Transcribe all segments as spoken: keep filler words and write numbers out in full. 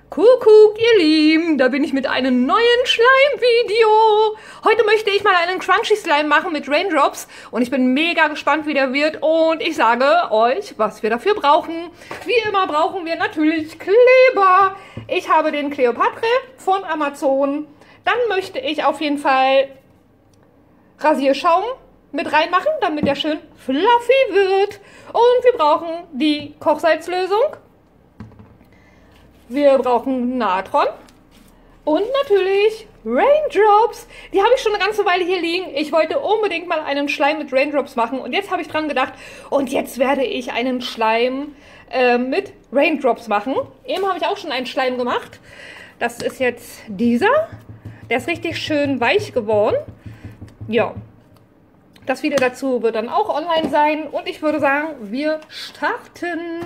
Kuckuck, ihr Lieben, da bin ich mit einem neuen Schleim-Video. Heute möchte ich mal einen Crunchy Slime machen mit Raindrops und ich bin mega gespannt, wie der wird und ich sage euch, was wir dafür brauchen. Wie immer brauchen wir natürlich Kleber. Ich habe den Cleopatra von Amazon. Dann möchte ich auf jeden Fall Rasierschaum mit reinmachen, damit der schön fluffy wird. Und wir brauchen die Kochsalzlösung. Wir brauchen Natron und natürlich Raindrops. Die habe ich schon eine ganze Weile hier liegen. Ich wollte unbedingt mal einen Schleim mit Raindrops machen und jetzt habe ich dran gedacht und jetzt werde ich einen Schleim äh, mit Raindrops machen. Eben habe ich auch schon einen Schleim gemacht. Das ist jetzt dieser. Der ist richtig schön weich geworden. Ja, das Video dazu wird dann auch online sein und ich würde sagen, wir starten.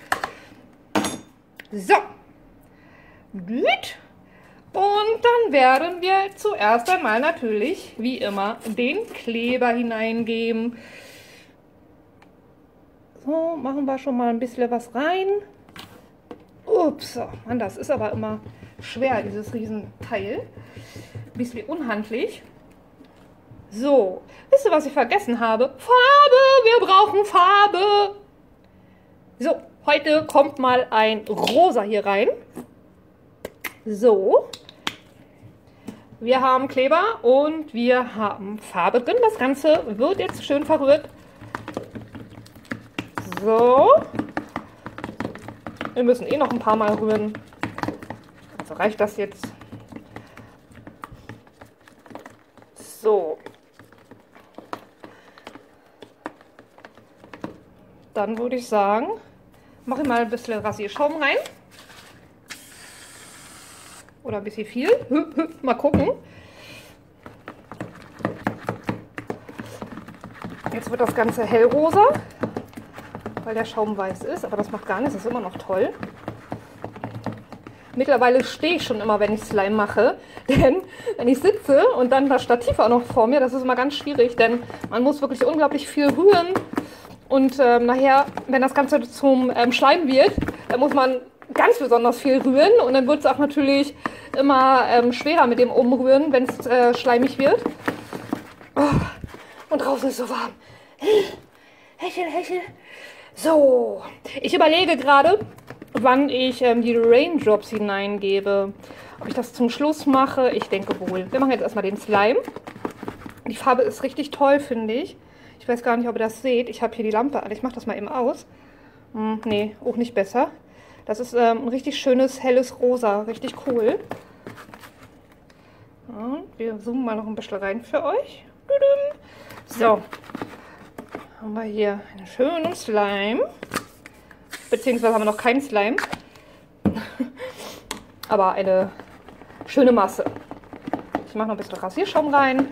So. Gut. Und dann werden wir zuerst einmal natürlich, wie immer, den Kleber hineingeben. So, machen wir schon mal ein bisschen was rein. Ups, Mann, das ist aber immer schwer, dieses Riesenteil. Ein bisschen unhandlich. So, wisst ihr, was ich vergessen habe? Farbe! Wir brauchen Farbe! So, heute kommt mal ein Rosa hier rein. So, wir haben Kleber und wir haben Farbe drin. Das Ganze wird jetzt schön verrührt. So, wir müssen eh noch ein paar Mal rühren. Also reicht das jetzt. So, dann würde ich sagen, mache ich mal ein bisschen Rasierschaum rein. Oder ein bisschen viel. Mal gucken. Jetzt wird das Ganze hellrosa, weil der Schaum weiß ist. Aber das macht gar nichts, das ist immer noch toll. Mittlerweile stehe ich schon immer, wenn ich Slime mache. Denn wenn ich sitze und dann das Stativ auch noch vor mir, das ist immer ganz schwierig. Denn man muss wirklich unglaublich viel rühren. Und ähm, nachher, wenn das Ganze zum ähm, Schleim wird, dann muss man ganz besonders viel rühren und dann wird es auch natürlich immer ähm, schwerer mit dem Umrühren, wenn es äh, schleimig wird. Oh, und draußen ist so warm. Hechel, hechel. So, ich überlege gerade, wann ich ähm, die Raindrops hineingebe. Ob ich das zum Schluss mache, ich denke wohl. Wir machen jetzt erstmal den Slime. Die Farbe ist richtig toll, finde ich. Ich weiß gar nicht, ob ihr das seht. Ich habe hier die Lampe an. Ich mache das mal eben aus. Hm, nee, auch nicht besser. Das ist ähm, ein richtig schönes, helles Rosa. Richtig cool. Und wir zoomen mal noch ein bisschen rein für euch. So. Haben wir hier einen schönen Slime. Beziehungsweise haben wir noch keinen Slime. Aber eine schöne Masse. Ich mache noch ein bisschen Rasierschaum rein.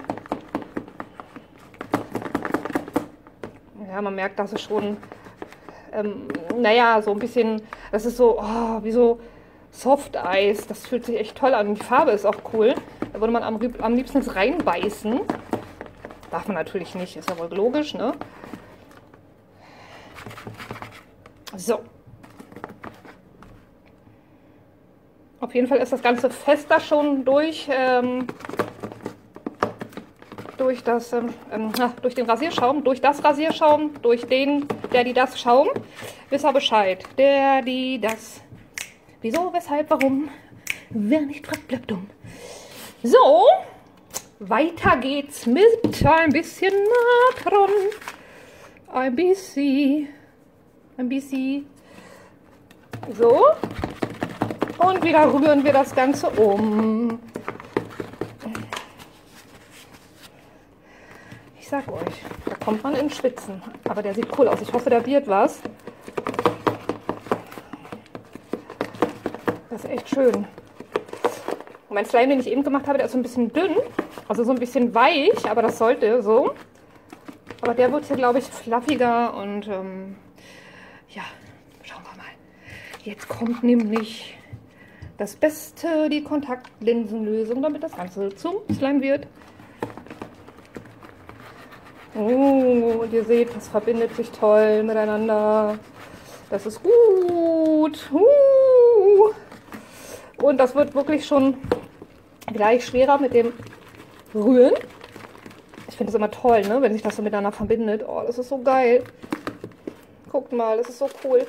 Ja, man merkt, dass es schon... Ähm, naja, so ein bisschen, das ist so, oh, wie so Soft-Eis. Das fühlt sich echt toll an. Die Farbe ist auch cool. Da würde man am, am liebsten jetzt reinbeißen. Darf man natürlich nicht, ist ja wohl logisch, ne? So. Auf jeden Fall ist das Ganze fester schon durch, ähm, durch, das, ähm, durch den Rasierschaum, durch das Rasierschaum, durch den, der, die, das Schaum. Wisst ihr Bescheid. Der, die, das. Wieso, weshalb, warum? Wer nicht fragt, bleibt dumm. So, weiter geht's mit ein bisschen Natron. Ein bisschen. Ein bisschen. So. Und wieder rühren wir das Ganze um. Ich sag euch, da kommt man in Schwitzen. Aber der sieht cool aus. Ich hoffe, da wird was. Das ist echt schön. Und mein Slime, den ich eben gemacht habe, der ist so ein bisschen dünn. Also so ein bisschen weich, aber das sollte so. Aber der wird hier, glaube ich, fluffiger. Und ähm, ja, schauen wir mal. Jetzt kommt nämlich das Beste, die Kontaktlinsenlösung, damit das Ganze zum Slime wird. Oh, und ihr seht, das verbindet sich toll miteinander. Das ist gut. Uh. Und das wird wirklich schon gleich schwerer mit dem Rühren. Ich finde es immer toll, ne? Wenn sich das so miteinander verbindet. Oh, das ist so geil. Guckt mal, das ist so cool.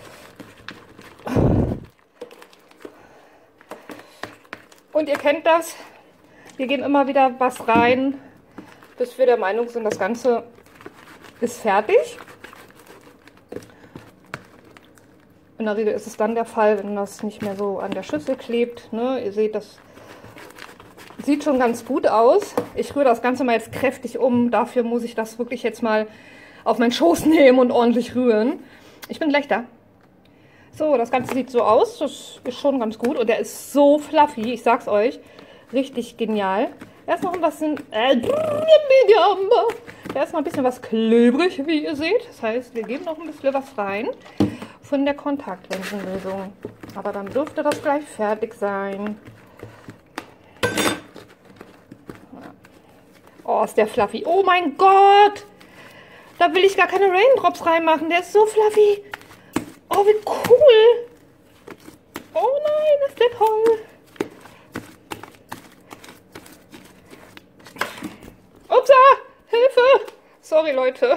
Und ihr kennt das. Wir geben immer wieder was rein, bis wir der Meinung sind, das Ganze ist fertig. In der Regel ist es dann der Fall, wenn das nicht mehr so an der Schüssel klebt. Ne? Ihr seht, das sieht schon ganz gut aus. Ich rühre das Ganze mal jetzt kräftig um. Dafür muss ich das wirklich jetzt mal auf meinen Schoß nehmen und ordentlich rühren. Ich bin gleich da. So, das Ganze sieht so aus. Das ist schon ganz gut. Und der ist so fluffy. Ich sag's euch. Richtig genial. Er ist noch ein bisschen... Äh, er ist noch ein bisschen was klebrig, wie ihr seht. Das heißt, wir geben noch ein bisschen was rein von der Kontaktlinsenlösung. Aber dann dürfte das gleich fertig sein. Oh, ist der fluffy. Oh mein Gott! Da will ich gar keine Raindrops reinmachen. Der ist so fluffy. Oh, wie cool. Oh nein, ist der toll. Upsa! Hilfe! Sorry, Leute.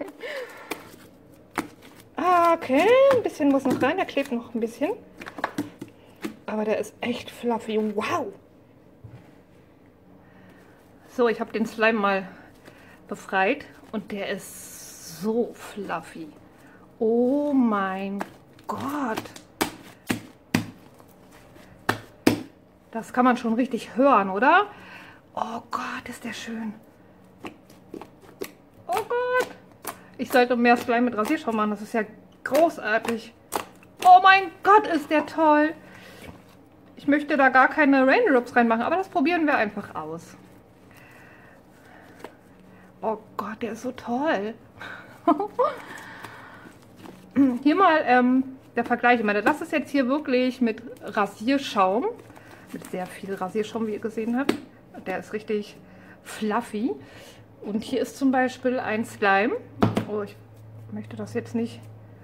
Ah, okay, ein bisschen muss noch rein. Der klebt noch ein bisschen. Aber der ist echt fluffy. Wow! So, ich habe den Slime mal befreit. Und der ist so fluffy. Oh mein Gott. Das kann man schon richtig hören, oder? Oh Gott, ist der schön. Oh Gott. Ich sollte mehr Slime mit Rasierschaum machen. Das ist ja großartig. Oh mein Gott, ist der toll. Ich möchte da gar keine Raindrops reinmachen, aber das probieren wir einfach aus. Oh Gott, der ist so toll. Hier mal ähm, der Vergleich. Ich meine, das ist jetzt hier wirklich mit Rasierschaum. Mit sehr viel Rasierschaum, wie ihr gesehen habt. Der ist richtig fluffy. Und hier ist zum Beispiel ein Slime. Oh, ich möchte das jetzt nicht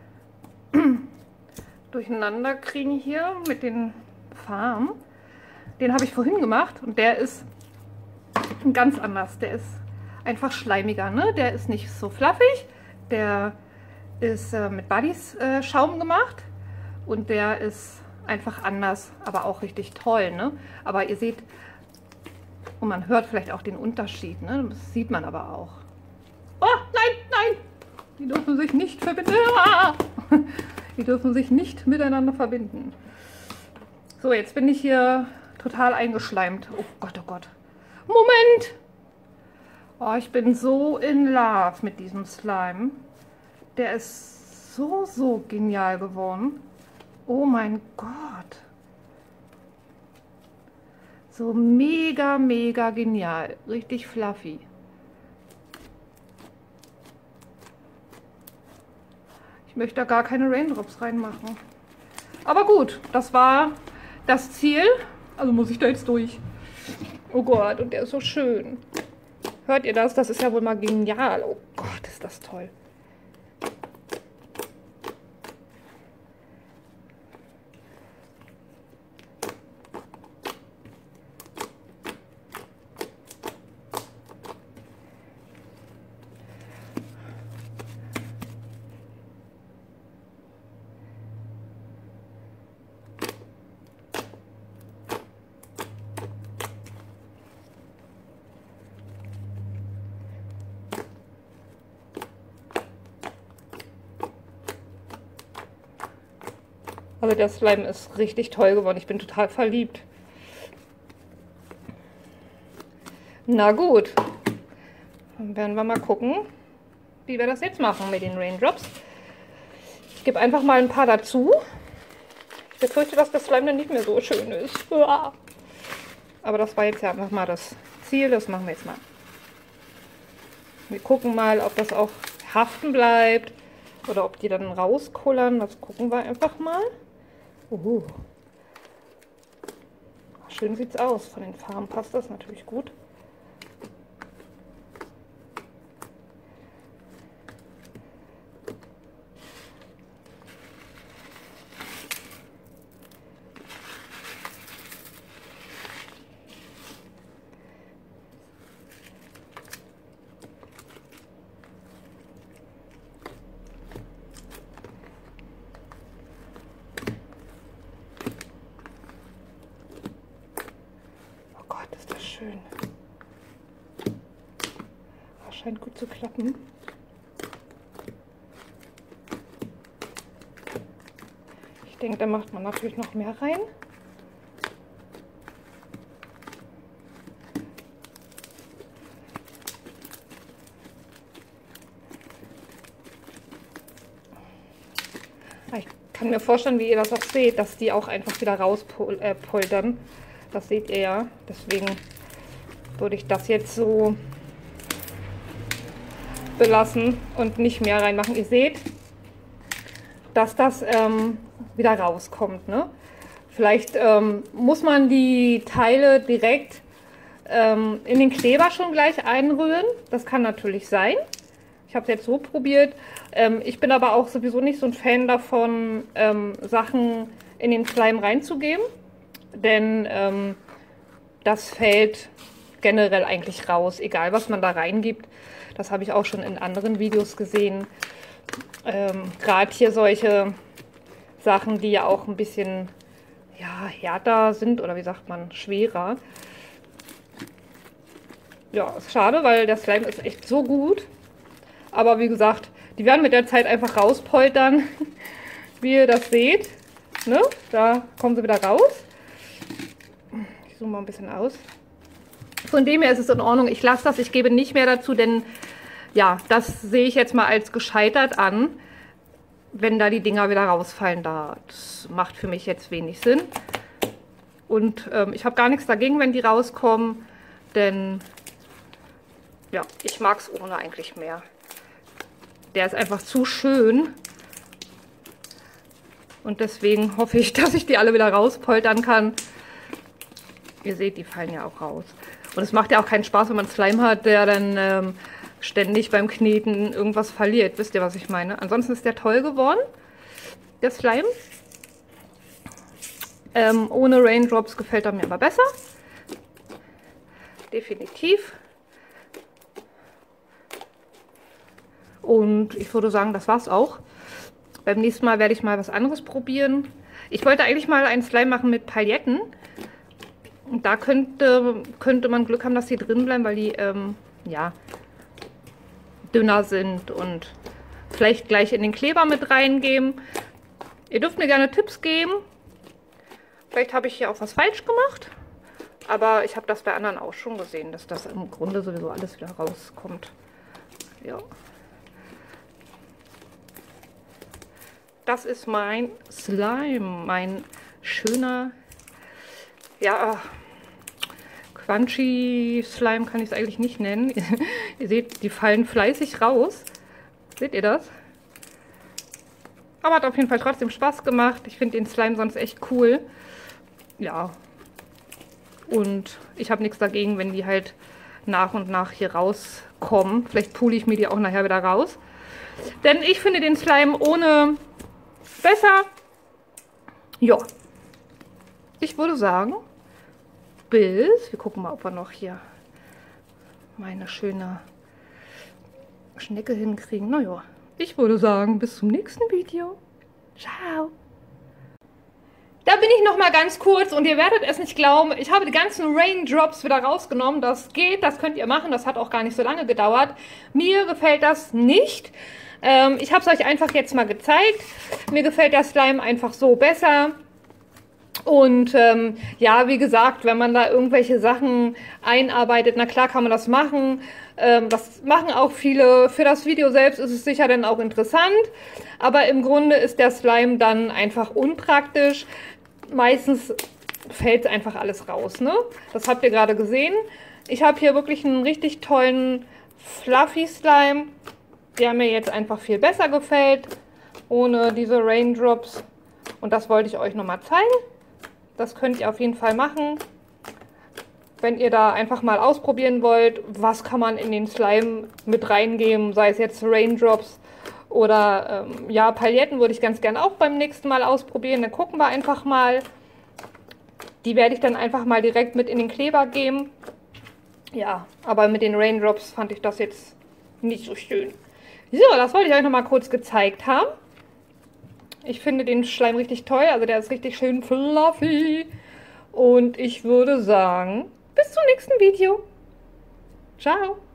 durcheinander kriegen hier mit den Farben. Den habe ich vorhin gemacht und der ist ganz anders. Der ist einfach schleimiger, ne? Der ist nicht so fluffig. Der ist äh, mit Buddies äh, Schaum gemacht und der ist einfach anders, aber auch richtig toll, ne? Aber ihr seht, und man hört vielleicht auch den Unterschied, ne? Das sieht man aber auch. Oh, nein, nein! Die dürfen sich nicht verbinden. Ah! Die dürfen sich nicht miteinander verbinden. So, jetzt bin ich hier total eingeschleimt. Oh Gott, oh Gott. Moment! Oh, ich bin so in love mit diesem Slime. Der ist so, so genial geworden. Oh mein Gott. So mega, mega genial. Richtig fluffy. Ich möchte da gar keine Raindrops reinmachen. Aber gut, das war das Ziel. Also muss ich da jetzt durch. Oh Gott, und der ist so schön. Hört ihr das? Das ist ja wohl mal genial. Oh Gott, ist das toll. Also der Slime ist richtig toll geworden. Ich bin total verliebt. Na gut. Dann werden wir mal gucken, wie wir das jetzt machen mit den Raindrops. Ich gebe einfach mal ein paar dazu. Ich befürchte, dass das Slime dann nicht mehr so schön ist. Aber das war jetzt ja einfach mal das Ziel. Das machen wir jetzt mal. Wir gucken mal, ob das auch haften bleibt oder ob die dann rauskullern. Das gucken wir einfach mal. Uh. Schön sieht es aus. Von den Farben passt das natürlich gut. schön. Das scheint gut zu klappen. Ich denke, da macht man natürlich noch mehr rein. Ich kann mir vorstellen, wie ihr das auch seht, dass die auch einfach wieder rauspoltern. Das seht ihr ja. Deswegen würde ich das jetzt so belassen und nicht mehr reinmachen. Ihr seht, dass das ähm, wieder rauskommt. Ne? Vielleicht ähm, muss man die Teile direkt ähm, in den Kleber schon gleich einrühren. Das kann natürlich sein. Ich habe es jetzt so probiert. Ähm, ich bin aber auch sowieso nicht so ein Fan davon, ähm, Sachen in den Slime reinzugeben. Denn ähm, das fällt generell eigentlich raus, egal was man da reingibt. Das habe ich auch schon in anderen Videos gesehen. Ähm, Gerade hier solche Sachen, die ja auch ein bisschen ja, härter sind oder wie sagt man, schwerer. Ja, ist schade, weil der Slime ist echt so gut. Aber wie gesagt, die werden mit der Zeit einfach rauspoltern, wie ihr das seht. Ne? Da kommen sie wieder raus. Ich zoome mal ein bisschen aus. Von dem her ist es in Ordnung. Ich lasse das, ich gebe nicht mehr dazu, denn ja, das sehe ich jetzt mal als gescheitert an, wenn da die Dinger wieder rausfallen. Das macht für mich jetzt wenig Sinn. Und ähm, ich habe gar nichts dagegen, wenn die rauskommen, denn ja, ich mag es ohne eigentlich mehr. Der ist einfach zu schön. Und deswegen hoffe ich, dass ich die alle wieder rauspoltern kann. Ihr seht, die fallen ja auch raus. Und es macht ja auch keinen Spaß, wenn man Slime hat, der dann ähm, ständig beim Kneten irgendwas verliert. Wisst ihr, was ich meine? Ansonsten ist der toll geworden, der Slime. Ähm, ohne Raindrops gefällt er mir aber besser. Definitiv. Und ich würde sagen, das war's auch. Beim nächsten Mal werde ich mal was anderes probieren. Ich wollte eigentlich mal einen Slime machen mit Pailletten. Und da könnte, könnte man Glück haben, dass die drin bleiben, weil die ähm, ja, dünner sind und vielleicht gleich in den Kleber mit reingeben. Ihr dürft mir gerne Tipps geben. Vielleicht habe ich hier auch was falsch gemacht. Aber ich habe das bei anderen auch schon gesehen, dass das im Grunde sowieso alles wieder rauskommt. Ja. Das ist mein Slime, mein schöner, ja, Crunchy Slime kann ich es eigentlich nicht nennen. Ihr seht, die fallen fleißig raus. Seht ihr das? Aber hat auf jeden Fall trotzdem Spaß gemacht. Ich finde den Slime sonst echt cool. Ja. Und ich habe nichts dagegen, wenn die halt nach und nach hier rauskommen. Vielleicht pule ich mir die auch nachher wieder raus. Denn ich finde den Slime ohne besser. Ja. Ich würde sagen, bis, wir gucken mal, ob wir noch hier meine schöne Schnecke hinkriegen. Naja, ich würde sagen, bis zum nächsten Video. Ciao. Da bin ich noch mal ganz kurz und ihr werdet es nicht glauben, ich habe die ganzen Raindrops wieder rausgenommen. Das geht, das könnt ihr machen, das hat auch gar nicht so lange gedauert. Mir gefällt das nicht. Ähm, ich habe es euch einfach jetzt mal gezeigt. Mir gefällt der Slime einfach so besser. Und ähm, ja, wie gesagt, wenn man da irgendwelche Sachen einarbeitet, na klar kann man das machen. Ähm, das machen auch viele. Für das Video selbst ist es sicher dann auch interessant. Aber im Grunde ist der Slime dann einfach unpraktisch. Meistens fällt einfach alles raus, ne? Das habt ihr gerade gesehen. Ich habe hier wirklich einen richtig tollen Fluffy Slime, der mir jetzt einfach viel besser gefällt, ohne diese Raindrops. Und das wollte ich euch nochmal zeigen. Das könnt ihr auf jeden Fall machen, wenn ihr da einfach mal ausprobieren wollt, was kann man in den Slime mit reingeben, sei es jetzt Raindrops oder ähm, ja, Pailletten würde ich ganz gern auch beim nächsten Mal ausprobieren. Dann gucken wir einfach mal. Die werde ich dann einfach mal direkt mit in den Kleber geben. Ja, aber mit den Raindrops fand ich das jetzt nicht so schön. So, das wollte ich euch noch mal kurz gezeigt haben. Ich finde den Schleim richtig toll, also der ist richtig schön fluffy. Und ich würde sagen, bis zum nächsten Video. Ciao.